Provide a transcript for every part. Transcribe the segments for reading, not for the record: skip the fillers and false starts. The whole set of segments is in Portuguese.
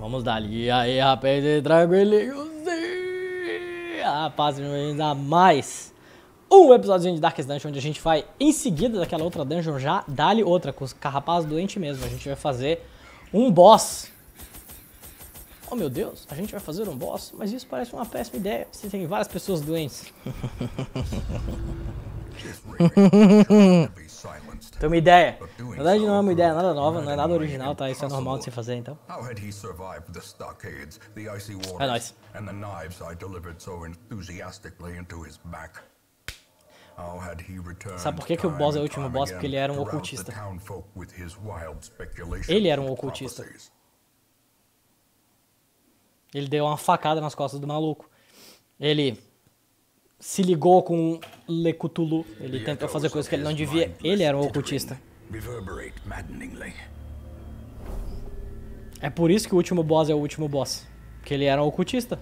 Vamos dar ali. E aí, rapaz, tranquilinho. Rapaz, ainda mais um episódio de Darkest Dungeon, onde a gente vai, em seguida daquela outra dungeon, já dar-lhe outra, com os carrapatos doentes mesmo. A gente vai fazer um boss. Oh, meu Deus, a gente vai fazer um boss? Mas isso parece uma péssima ideia. Você tem várias pessoas doentes. Tem uma ideia. Na verdade não é uma ideia nada nova, não é nada original, tá? Isso é normal de se fazer, então. É nóis. Sabe por que o boss é o último boss? Porque ele era um ocultista. Ele era um ocultista. Ele deu uma facada nas costas do maluco. Ele se ligou com Le Cthulhu. Ele tentou fazer coisas que ele não devia. Ele era um ocultista. É por isso que o último boss é o último boss. Porque ele era um ocultista.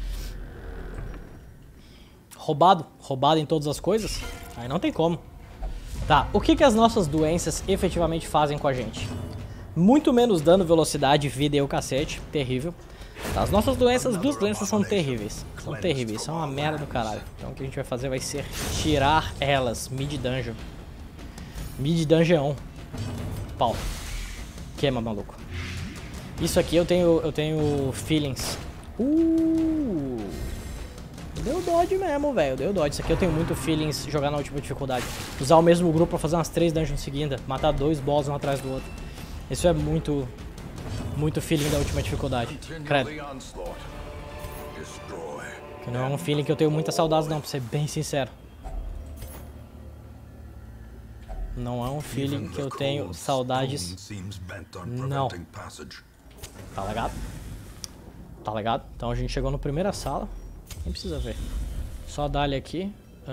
Roubado. Roubado em todas as coisas. Aí não tem como. Tá, o que as nossas doenças efetivamente fazem com a gente? Muito menos dano, velocidade, vida e o cacete. Terrível. As nossas doenças, duas doenças são terríveis. São terríveis, são uma merda do caralho. Então o que a gente vai fazer vai ser tirar elas. Mid dungeon. Mid dungeon. Pau. Queima, maluco. Isso aqui eu tenho feelings. Deu dodge mesmo, velho. Deu dodge. Isso aqui eu tenho muito feelings jogar na última dificuldade. Usar o mesmo grupo pra fazer umas 3 dungeons seguidas. Matar 2 boss um atrás do outro. Isso é muito feeling da última dificuldade. Credo. Que não é um feeling que eu tenho muitas saudades não, pra ser bem sincero. Não é um feeling que eu tenho saudades. Não. Tá ligado? Tá ligado? Então a gente chegou na primeira sala. Nem precisa ver. Só dá-lhe aqui.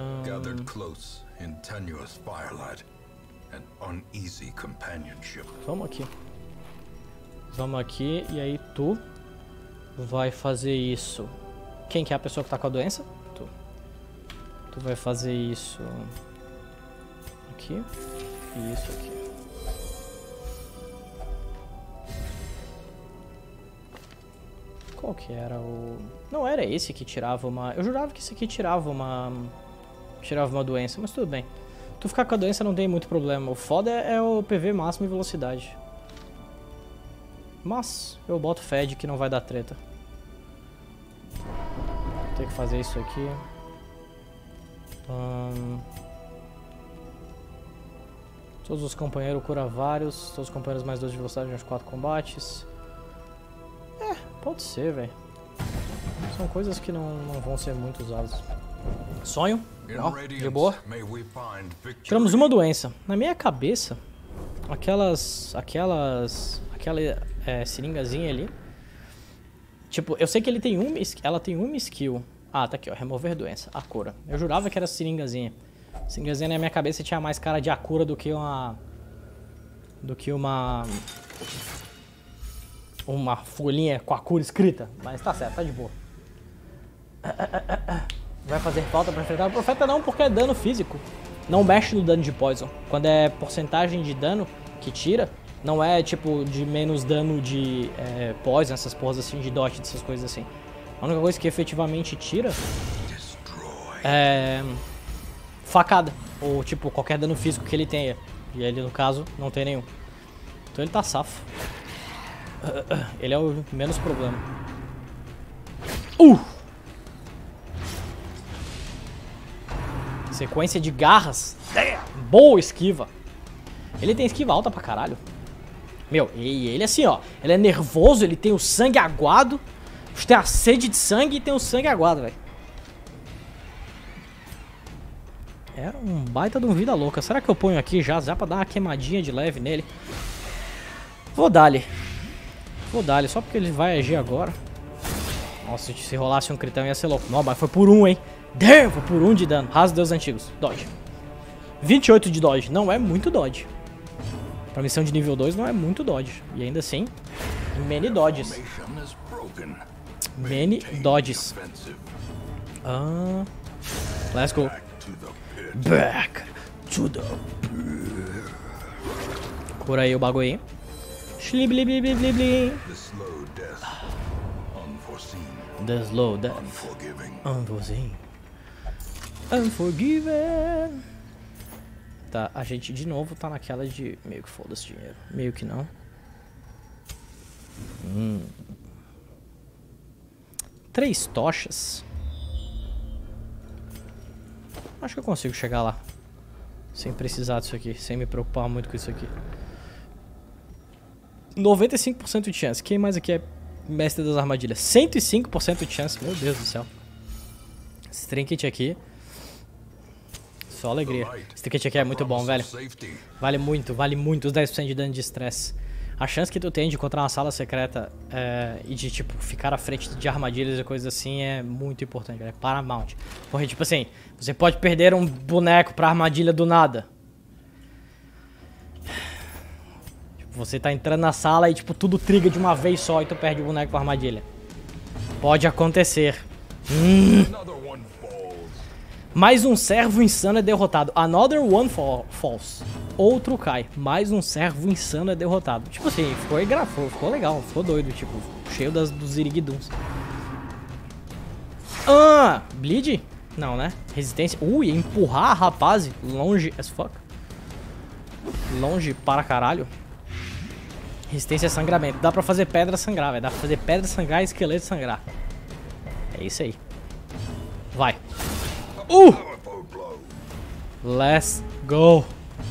Vamos aqui. Vamos aqui, e aí tu vai fazer isso. Quem que é a pessoa que tá com a doença? Tu. Tu vai fazer isso aqui e isso aqui. Qual que era o... Não era esse que tirava uma... Eu jurava que esse aqui tirava uma doença, mas tudo bem. Tu ficar com a doença não tem muito problema. O foda é o PV máximo e velocidade. Mas eu boto fé de que não vai dar treta. Vou ter que fazer isso aqui. Todos os companheiros cura vários. Todos os companheiros mais 2 de velocidade nos 4 combates. É, pode ser, velho. São coisas que não vão ser muito usadas. Sonho? Não, de boa. Tiramos uma doença. Na minha cabeça, aquela seringazinha ali. Tipo, eu sei que ela tem uma skill. Ah, tá aqui, ó. Remover doença. A cura. Eu jurava que era seringazinha. Seringazinha na minha cabeça tinha mais cara de a cura do que uma... Uma folhinha com a cura escrita. Mas tá certo, tá de boa. Vai fazer falta pra enfrentar o profeta? Não, porque é dano físico. Não mexe no dano de poison. Quando é porcentagem de dano que tira... Não é tipo de menos dano de poison, essas porras assim, de dodge, essas coisas assim. A única coisa que efetivamente tira é facada. Ou tipo qualquer dano físico que ele tenha. E ele no caso não tem nenhum. Então ele tá safo. Ele é o menos problema. Sequência de garras. Boa esquiva. Ele tem esquiva alta pra caralho. Meu, e ele assim, ó, ele é nervoso, ele tem o sangue aguado, tem a sede de sangue e tem o sangue aguado, velho. É um baita de um vida louca. Será que eu ponho aqui já pra dar uma queimadinha de leve nele? Vou dar-lhe. Só porque ele vai agir agora. Nossa, se rolasse um critão ia ser louco. Não, mas foi por 1, hein. Damn, foi por 1 de dano. Raso Deus Antigos. Dodge. 28 de dodge. Não é muito dodge. Pra missão de nível 2 não é muito dodge. E ainda assim, many dodges. Many dodges. Let's go. Back to the... Cura aí o bagulho aí. Shliblibliblibli. The slow death, unforeseen, The slow death. unforgiving. Unforeseen. Unforgiven. Tá, a gente de novo tá naquela de meio que foda-se dinheiro. Meio que não. 3 tochas. Acho que eu consigo chegar lá. Sem precisar disso aqui. Sem me preocupar muito com isso aqui. 95% de chance. Quem mais aqui é mestre das armadilhas? 105% de chance. Meu Deus do céu. Esse trinket aqui. Só alegria. Esse trinket aqui é muito bom, velho. Safety. Vale muito os 10% de dano de estresse. A chance que tu tem de encontrar uma sala secreta e de, tipo, ficar à frente de armadilhas e coisas assim é muito importante, velho. É paramount. Porque, tipo assim, você pode perder um boneco pra armadilha do nada. Tipo, você tá entrando na sala e, tipo, tudo triga de uma vez só e tu perde o boneco pra armadilha. Pode acontecer. Another one falls. Mais um servo insano é derrotado. Another one falls. Outro cai. Mais um servo insano é derrotado. Tipo assim, ficou legal, ficou doido, tipo, cheio dos iriguiduns. Ah, bleed? Não, né? Resistência. Ui, empurrar, rapaz. Longe as fuck. Longe para caralho. Resistência a sangramento. Dá pra fazer pedra sangrar, velho. Dá pra fazer pedra sangrar e esqueleto sangrar. É isso aí. Vai. Powerful blow. Let's go.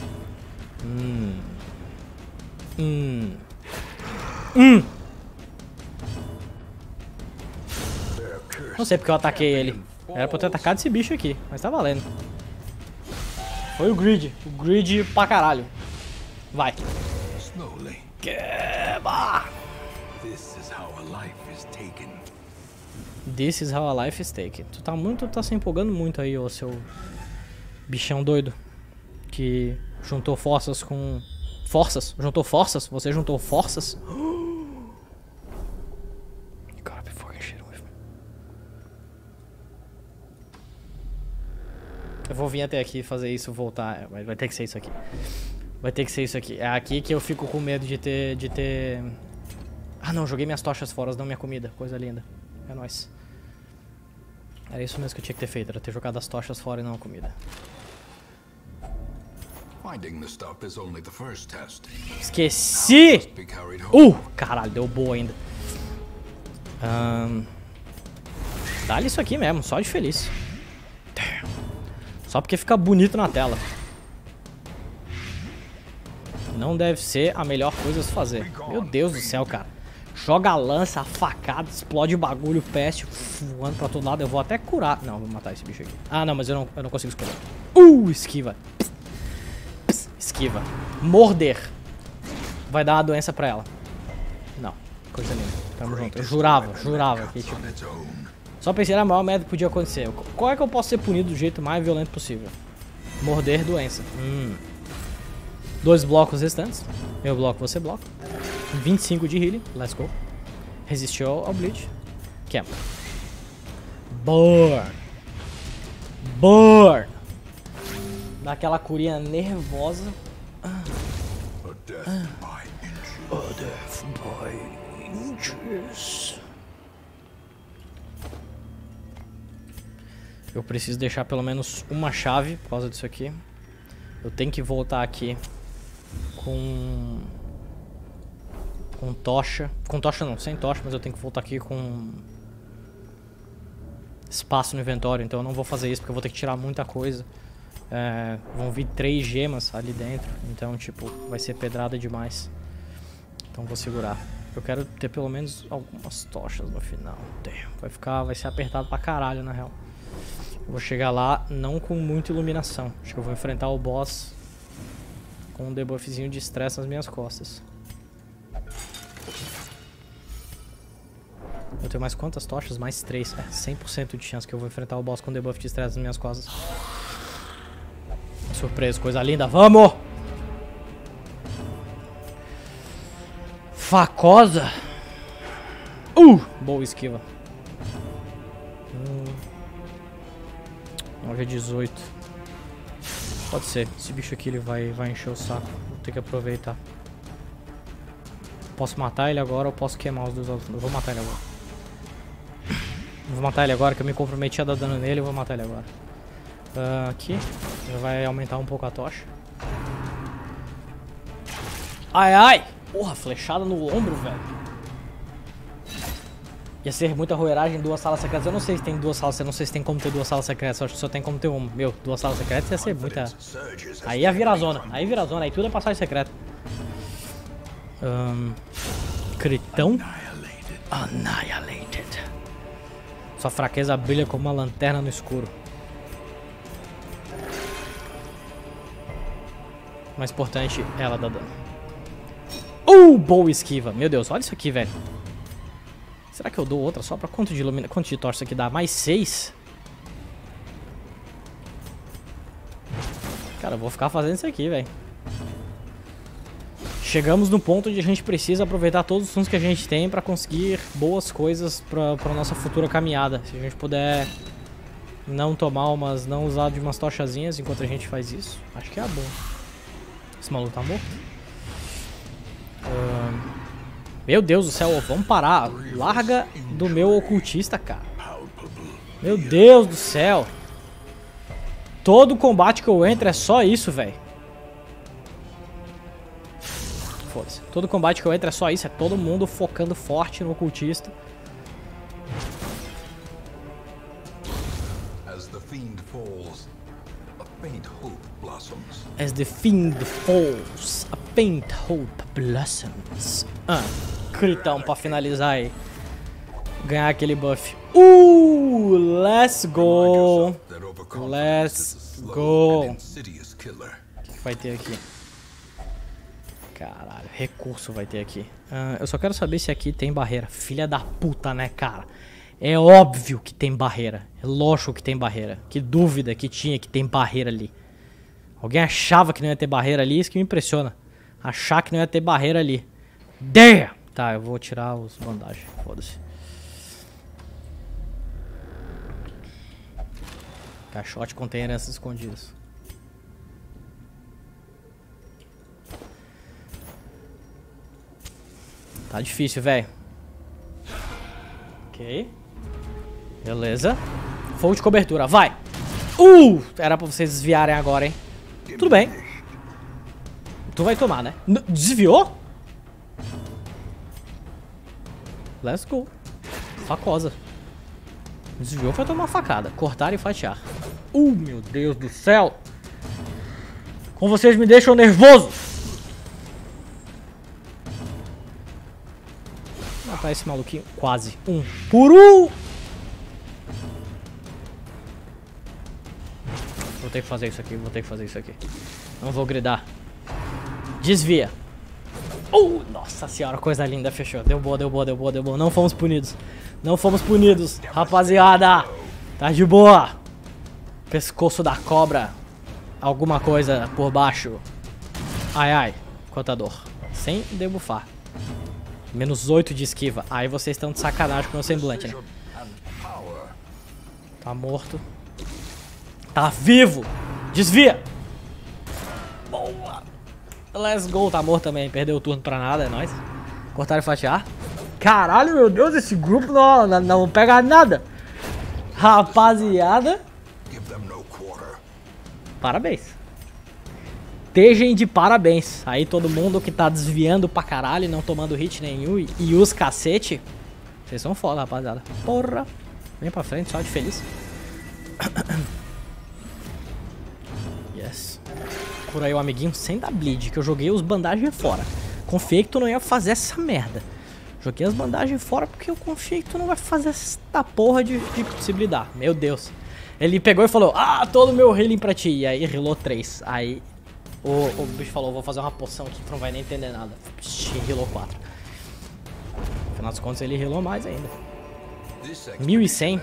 Their curse. Não sei porque eu ataquei ele. Era pra eu ter atacado esse bicho aqui, mas tá valendo. Foi o grid. O grid pra caralho. Vai. Slowly. Queba! This is how a life is taken. This is how a life is taken. Tu tá se empolgando muito aí, ô seu bichão doido. Que juntou forças com... Forças? Juntou forças? Você juntou forças? You gotta be fucking shitting with me. Eu vou vir até aqui fazer isso, voltar. Mas vai ter que ser isso aqui. Vai ter que ser isso aqui. É aqui que eu fico com medo de ter... Ah não, joguei minhas tochas fora, não minha comida. Coisa linda. É nóis. Era isso mesmo que eu tinha que ter feito. Era ter jogado as tochas fora e não a comida. Finding the stuff is only the first test. Esqueci! Must be carried home. Caralho, deu boa ainda. Dá-lhe isso aqui mesmo, só de feliz. Só porque fica bonito na tela. Não deve ser a melhor coisa a se fazer. Meu Deus do céu, cara. Joga a lança, a facada, explode o bagulho, peste, voando pra todo lado. Eu vou até curar. Não, vou matar esse bicho aqui. Ah, não, mas eu não consigo escolher. Esquiva. Esquiva. Morder. Vai dar uma doença pra ela. Não. Coisa linda. Tamo junto. Eu jurava que tipo... On its own. Só pensei na maior merda que podia acontecer. Qual é que eu posso ser punido do jeito mais violento possível? Morder doença. 2 blocos restantes. Eu bloco, você bloca. 25 de healing. Let's go. Resistiu ao bleed. Quebra. Burn. Burn. Dá aquela curinha nervosa. A death by inches. Eu preciso deixar pelo menos uma chave por causa disso aqui. Eu tenho que voltar aqui com tocha. Com tocha não, sem tocha, mas eu tenho que voltar aqui com espaço no inventório. Então eu não vou fazer isso porque eu vou ter que tirar muita coisa. Vão vir 3 gemas ali dentro. Então, tipo, vai ser pedrada demais. Então vou segurar. Eu quero ter pelo menos algumas tochas no final. Vai ser apertado pra caralho, na real. Eu vou chegar lá não com muita iluminação. Acho que eu vou enfrentar o boss com um debuffzinho de estresse nas minhas costas. Eu tenho mais quantas tochas? Mais 3. 100% de chance que eu vou enfrentar o boss com debuff de estresse nas minhas costas. Surpresa, coisa linda. Vamos! Facosa. Boa esquiva. 9 a 18. Pode ser. Esse bicho aqui ele vai encher o saco. Vou ter que aproveitar. posso matar ele agora ou posso queimar os dois outros. Eu vou matar ele agora. Vou matar ele agora, que eu me comprometi a dar dano nele. Eu vou matar ele agora. Aqui. Já vai aumentar um pouco a tocha. Ai, ai! Porra, flechada no ombro, velho. Ia ser muita roeragem em 2 salas secretas. Eu não sei se tem 2 salas, eu não sei se tem como ter 2 salas secretas. Eu acho que só tem como ter uma. Meu, 2 salas secretas ia ser muita... Aí ia virar zona. Aí vira zona. Aí tudo é passagem secreta. Critão. Annihilated. Sua fraqueza brilha como uma lanterna no escuro. O mais importante, ela dá dano. Boa esquiva. Meu Deus, olha isso aqui, velho. Será que eu dou outra só pra quanto de ilumina... Quanto de tocha isso aqui dá? Mais 6? Cara, eu vou ficar fazendo isso aqui, velho. Chegamos no ponto onde a gente precisa aproveitar todos os fundos que a gente tem pra conseguir boas coisas pra nossa futura caminhada. Se a gente puder não tomar umas... Não usar de umas tochazinhas enquanto a gente faz isso, acho que é bom. Esse maluco tá morto? Meu Deus do céu, vamos parar. Larga do meu ocultista, cara. Meu Deus do céu. Todo combate que eu entro é só isso, velho. Foda-se. Todo combate que eu entro é só isso. É todo mundo focando forte no ocultista. As the fiend falls, a faint hope blossoms. As the fiend falls, a faint hope blossoms. Critão pra finalizar aí. Ganhar aquele buff. Let's go. Let's go. O que vai ter aqui? Caralho, recurso vai ter aqui. Eu só quero saber se aqui tem barreira. Filha da puta, né, cara? É óbvio que tem barreira. É lógico que tem barreira. Que dúvida que tinha que tem barreira ali. Alguém achava que não ia ter barreira ali? Isso que me impressiona. Achar que não ia ter barreira ali. Damn! Tá, eu vou tirar os bandagens. Foda-se. Caixote contém heranças escondidas. Tá difícil, velho. Ok. Beleza. Fogo de cobertura, vai! Era pra vocês desviarem agora, hein? Tudo bem. Tu vai tomar, né? Desviou? Let's go. Facosa. Desviou, vai tomar facada. Cortar e fatiar. Meu Deus do céu. Como vocês me deixam nervoso. Vou matar esse maluquinho. Quase. Por um. Vou ter que fazer isso aqui. Vou ter que fazer isso aqui. Não vou gridar. Desvia. Nossa senhora, coisa linda, fechou. Deu boa, deu boa, deu boa, deu boa. Não fomos punidos. Não fomos punidos, rapaziada. Tá de boa. Pescoço da cobra. Alguma coisa por baixo. Ai, ai. Contador. Sem debufar. Menos 8 de esquiva. Aí vocês estão de sacanagem com o meu semblante, né? Tá morto. Tá vivo. Desvia. Boa. Let's go, tá morto também, perdeu o turno pra nada, é nóis. Cortar e fatiar. Caralho, meu Deus, esse grupo não pega nada. Rapaziada. Parabéns. Estejam de parabéns. Aí todo mundo que tá desviando pra caralho, não tomando hit nenhum e os cacete. Vocês são foda, rapaziada. Porra. Vem pra frente, só de feliz. Yes. Cura aí o amiguinho sem dar bleed, que eu joguei os bandagens fora. Confiei que tu não ia fazer essa merda. Joguei as bandagens fora porque eu confiei que tu não vai fazer essa porra de se blindar. Meu Deus. Ele pegou e falou, todo meu healing pra ti. E aí healou 3. Aí o bicho falou, vou fazer uma poção aqui que tu não vai nem entender nada. Healou 4. Afinal dos contos ele healou mais ainda. 1100.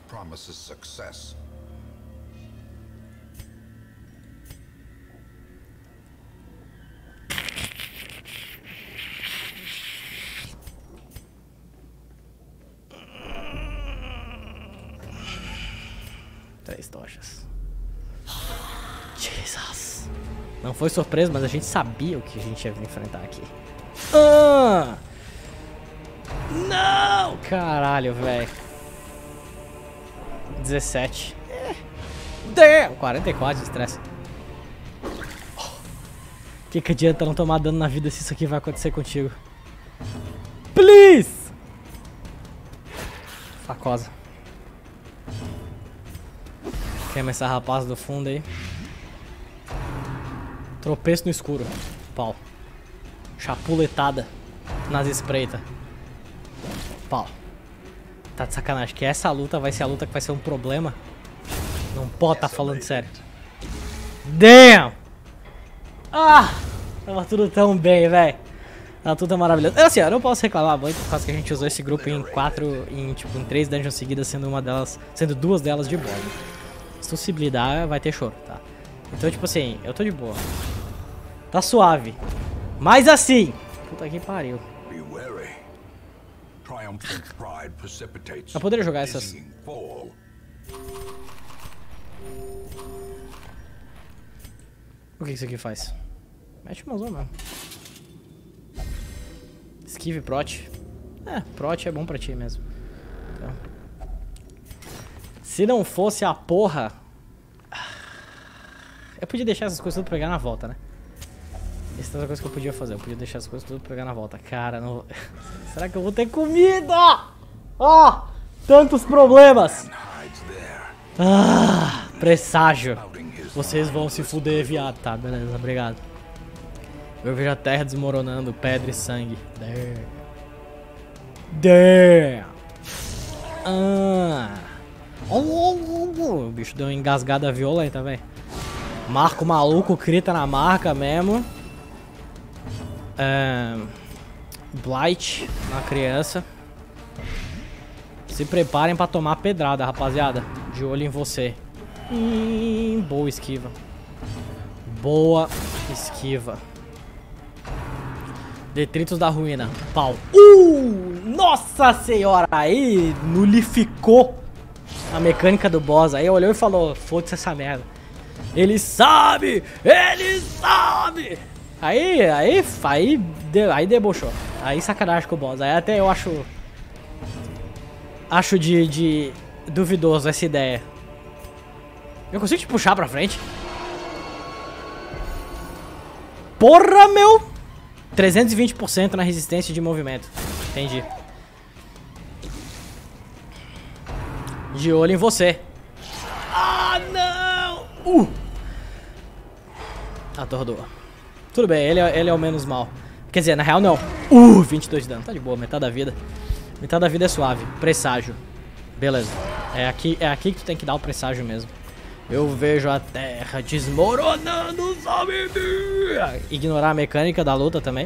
Tochas. Jesus. Não foi surpresa, mas a gente sabia o que a gente ia enfrentar aqui. Caralho, velho. 17. Damn! 44 de estresse. Que adianta não tomar dano na vida se isso aqui vai acontecer contigo? Please! Facosa. Queima essa rapaz do fundo aí. Tropeço no escuro. Pau. Chapuletada nas espreitas. Pau. Tá de sacanagem. Que essa luta vai ser a luta que vai ser um problema. Não pode tá falando sério. Damn! Ah! Tava tudo tão bem, velho. Tava tudo maravilhoso. Assim, eu não posso reclamar muito por causa que a gente usou esse grupo em 3 dungeons seguidas, sendo 2 delas de boa. Se tu se blindar, vai ter choro, tá? Então, tipo assim, eu tô de boa. Tá suave. Mas assim... Puta que pariu. Eu poderia jogar essas... O que isso aqui faz? Mete uma zona mesmo. Esquive prot. Prot é bom pra ti mesmo. Então. Se não fosse a porra... Eu podia deixar essas coisas tudo pra pegar na volta, né? Essa é outra coisa que eu podia fazer. Eu podia deixar as coisas tudo pra pegar na volta. Cara, não... Será que eu vou ter comida? Ah! Tantos problemas! Ah! Presságio. Vocês vão se fuder, viado. Tá, beleza, obrigado. Eu vejo a terra desmoronando, pedra e sangue. Damn. O bicho deu uma engasgada violenta, velho. Marco maluco, crita na marca mesmo. Blight na criança. Se preparem pra tomar pedrada, rapaziada. De olho em você. Boa esquiva. Boa esquiva. Detritos da ruína. Pau. Nossa senhora. Aí nulificou a mecânica do boss. Aí olhou e falou: foda-se essa merda. Ele sabe! Ele sabe! Aí debochou. Aí sacanagem com o boss. Aí até eu acho de duvidoso essa ideia. Eu consigo te puxar pra frente? Porra, meu! 320% na resistência de movimento. Entendi. De olho em você. Ah, não! Atordoa. Tudo bem, ele é o menos mal. Quer dizer, na real não. 22 de dano. Tá de boa, metade da vida. Metade da vida é suave. Presságio. Beleza. É aqui que tu tem que dar o presságio mesmo. Eu vejo a terra desmoronando, sabe? Ignorar a mecânica da luta também.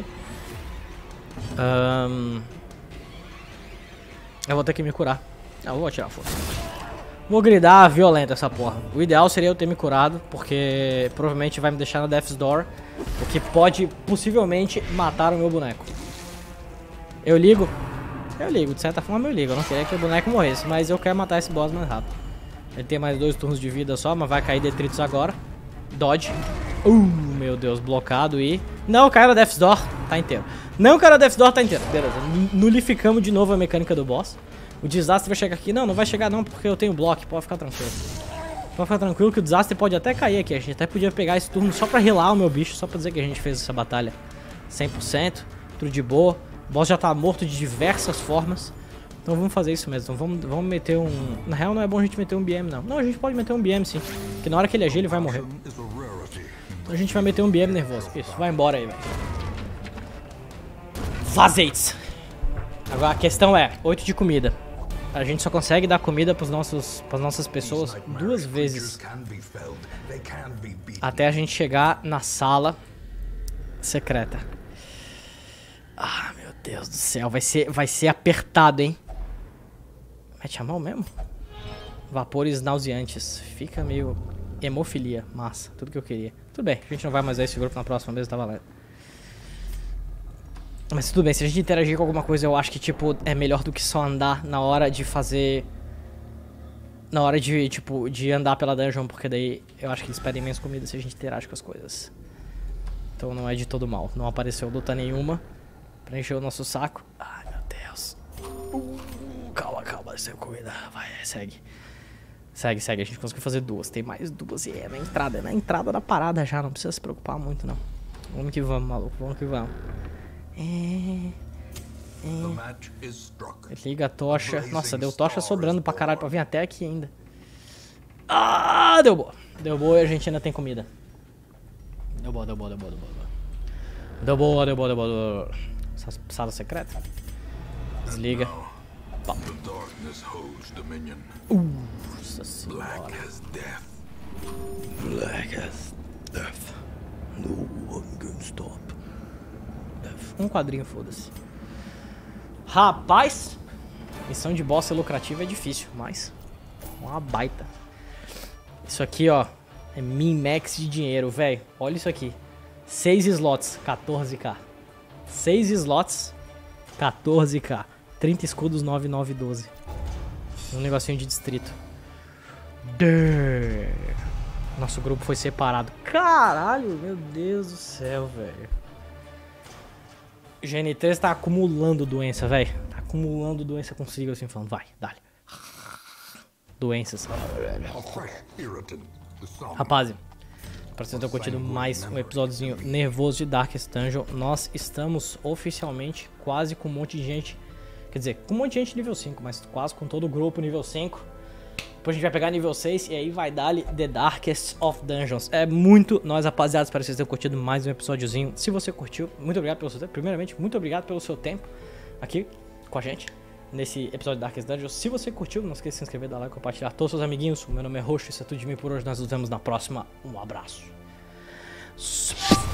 Eu vou ter que me curar. Eu vou atirar força. Vou gridar violento essa porra. O ideal seria eu ter me curado, porque provavelmente vai me deixar na Death's Door, o que pode possivelmente matar o meu boneco. Eu ligo? Eu ligo, de certa forma eu ligo. Eu não queria que o boneco morresse, mas eu quero matar esse boss mais rápido. Ele tem mais 2 turnos de vida só, mas vai cair detritos agora. Dodge. Meu Deus, blocado e... Não, caiu na Death's Door, tá inteiro. Não caiu na Death's Door, tá inteiro. Beleza, nulificamos de novo a mecânica do boss. O desastre vai chegar aqui. Não, não vai chegar não, porque eu tenho bloco. Pode ficar tranquilo. Pode ficar tranquilo que o desastre pode até cair aqui. A gente até podia pegar esse turno só pra relar o meu bicho, só pra dizer que a gente fez essa batalha 100%. Tudo de boa. O boss já tá morto de diversas formas. Então vamos fazer isso mesmo. Então vamos meter um... Na real não é bom a gente meter um BM não. Não, a gente pode meter um BM sim. Porque na hora que ele agir ele vai morrer. Então a gente vai meter um BM nervoso. Isso, vai embora aí, velho. Vazeites. Agora a questão é 8 de comida. A gente só consegue dar comida pras nossas pessoas 2 vezes. Até a gente chegar na sala secreta. Ah, meu Deus do céu. Vai ser apertado, hein? Mete a mão mesmo? Vapores nauseantes. Fica meio hemofilia. Massa. Tudo que eu queria. Tudo bem. A gente não vai mais a esse grupo na próxima vez. Tá valendo. Mas tudo bem. Se a gente interagir com alguma coisa, eu acho que, tipo, é melhor do que só andar na hora de fazer... Na hora de, tipo, de andar pela dungeon. Porque daí eu acho que eles pedem menos comida se a gente interage com as coisas. Então não é de todo mal. Não apareceu luta nenhuma pra encher o nosso saco. Ai, meu Deus. faleceu comida. Vai, segue. Segue, segue. A gente conseguiu fazer 2. Tem mais 2 e é na entrada da parada já. Não precisa se preocupar muito, não. Vamos que vamos, maluco. Vamos que vamos. Liga a tocha. Nossa, deu tocha sobrando pra caralho pra vir até aqui ainda. Ah, deu boa. Deu boa e a gente ainda tem comida. Deu boa. Sala secreta. Desliga. Nossa senhora. Black as death. No one can stop. Um quadrinho, foda-se. Rapaz, missão de boss lucrativa é difícil, mas uma baita. Isso aqui, ó, é min-max de dinheiro, velho. Olha isso aqui. 6 slots, 14k. 6 slots, 14k. 30 escudos, 9912. Um negocinho de distrito. Nosso grupo foi separado. Caralho, meu Deus do céu, velho. O GN3 tá acumulando doença, velho. Tá acumulando doença consigo, assim, falando. Vai, dá-lhe. Doenças. Rapaz, pra vocês terem curtido mais um episódiozinho nervoso de Darkest Dungeon, nós estamos oficialmente quase com um monte de gente. Quer dizer, com um monte de gente nível 5, mas quase com todo o grupo nível 5. Depois a gente vai pegar nível 6 e aí vai dar-lhe The Darkest of Dungeons. É muito nós, rapaziada, espero que vocês tenham curtido mais um episódiozinho. Se você curtiu, muito obrigado pelo seu tempo. Primeiramente, muito obrigado pelo seu tempo aqui com a gente nesse episódio de Darkest Dungeons. Se você curtiu, não esqueça de se inscrever, dar like, compartilhar com todos os seus amiguinhos. O meu nome é Roxo, isso é tudo de mim por hoje. Nós nos vemos na próxima. Um abraço.